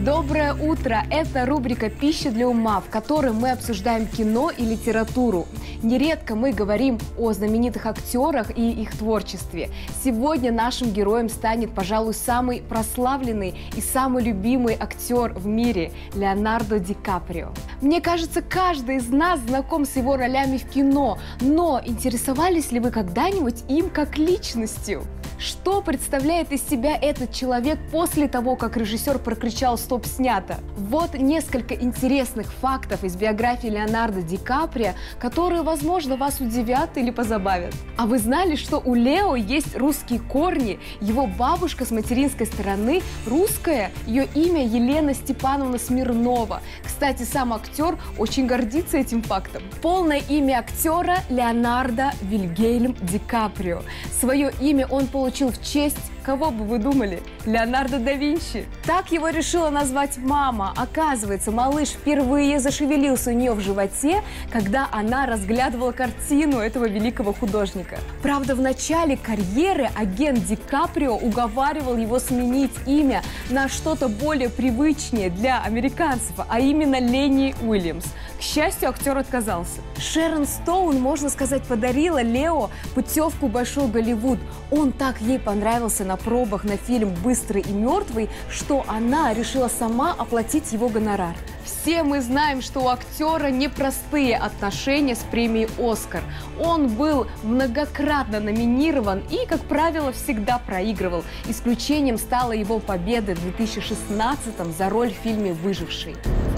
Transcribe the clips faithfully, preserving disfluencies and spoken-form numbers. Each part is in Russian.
Доброе утро! Это рубрика «Пища для ума», в которой мы обсуждаем кино и литературу. Нередко мы говорим о знаменитых актерах и их творчестве. Сегодня нашим героем станет, пожалуй, самый прославленный и самый любимый актер в мире – Леонардо Ди Каприо. Мне кажется, каждый из нас знаком с его ролями в кино, но интересовались ли вы когда-нибудь им как личностью? Что представляет из себя этот человек после того, как режиссер прокричал «стоп, снято»? Вот несколько интересных фактов из биографии Леонардо Ди Каприо, которые, возможно, вас удивят или позабавят. А вы знали, что у Лео есть русские корни? Его бабушка с материнской стороны русская, ее имя Елена Степановна Смирнова. Кстати, сам актер очень гордится этим фактом. Полное имя актера – Леонардо Вильгельм Ди Каприо. Свое имя он получил Получил в честь, кого бы вы думали, Леонардо да Винчи. Так его решила назвать мама. Оказывается, малыш впервые зашевелился у нее в животе, когда она разглядывала картину этого великого художника. Правда, в начале карьеры агент Ди Каприо уговаривал его сменить имя на что-то более привычнее для американцев, а именно Ленни Уильямс. К счастью, актер отказался. Шерон Стоун, можно сказать, подарила Лео путевку в Большой Голливуд. Он так ей понравился на пробах на фильм «Быстрый и мертвый», что она решила сама оплатить его гонорар. Все мы знаем, что у актера непростые отношения с премией «Оскар». Он был многократно номинирован и, как правило, всегда проигрывал. Исключением стала его победа в две тысячи шестнадцатом за роль в фильме «Выживший».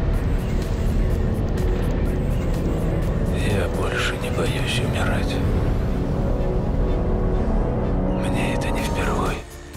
Я больше не боюсь умирать. Мне это не впервой.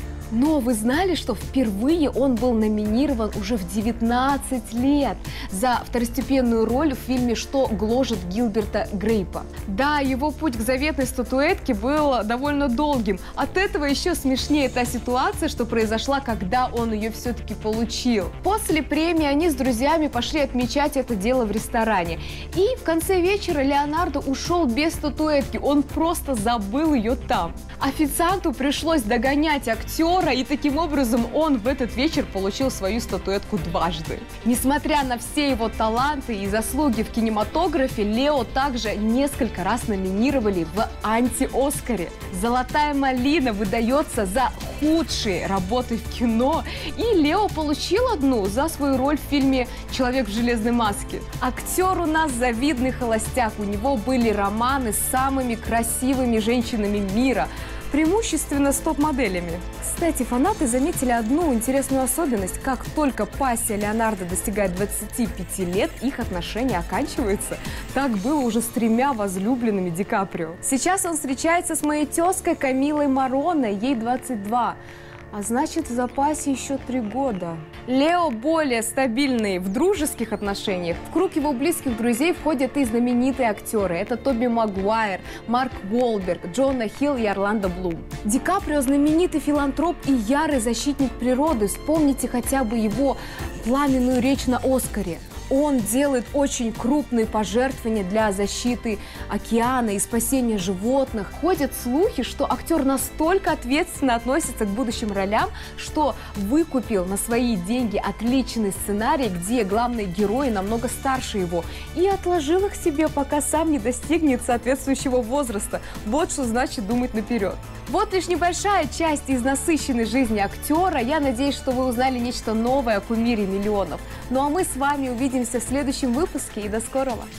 Но вы знали, что впервые он был номинирован уже в девятнадцать лет за второстепенную роль в фильме «Что гложет Гилберта Грейпа». Да, его путь к заветной статуэтке был довольно долгим. От этого еще смешнее та ситуация, что произошла, когда он ее все-таки получил. После премии они с друзьями пошли отмечать это дело в ресторане. И в конце вечера Леонардо ушел без статуэтки. Он просто забыл ее там. Официанту пришлось догонять актера, и таким образом он в этот вечер получил свою статуэтку дважды. Несмотря на все его таланты и заслуги в кинематографе, Лео также несколько раз номинировали в анти-Оскаре. «Золотая малина» выдается за худшие работы в кино, и Лео получил одну за свою роль в фильме «Человек в железной маске». Актер у нас завидный холостяк, у него были романы с самыми красивыми женщинами мира, преимущественно с топ-моделями. Кстати, фанаты заметили одну интересную особенность. Как только пассия Леонардо достигает двадцати пяти лет, их отношения оканчиваются. Так было уже с тремя возлюбленными Ди Каприо. Сейчас он встречается с моей тезкой Камилой Мароне, ей двадцать два. А значит, в запасе еще три года. Лео более стабильный в дружеских отношениях. В круг его близких друзей входят и знаменитые актеры. Это Тоби Магуайр, Марк Уолберг, Джона Хилл и Орландо Блум. Ди Каприо знаменитый филантроп и ярый защитник природы. Вспомните хотя бы его пламенную речь на Оскаре. Он делает очень крупные пожертвования для защиты океана и спасения животных. Ходят слухи, что актер настолько ответственно относится к будущим ролям, что выкупил на свои деньги отличный сценарий, где главные герои намного старше его, и отложил их себе, пока сам не достигнет соответствующего возраста. Вот что значит думать наперед. Вот лишь небольшая часть из насыщенной жизни актера. Я надеюсь, что вы узнали нечто новое о кумире миллионов. Ну а мы с вами увидимся в следующем выпуске, и до скорого!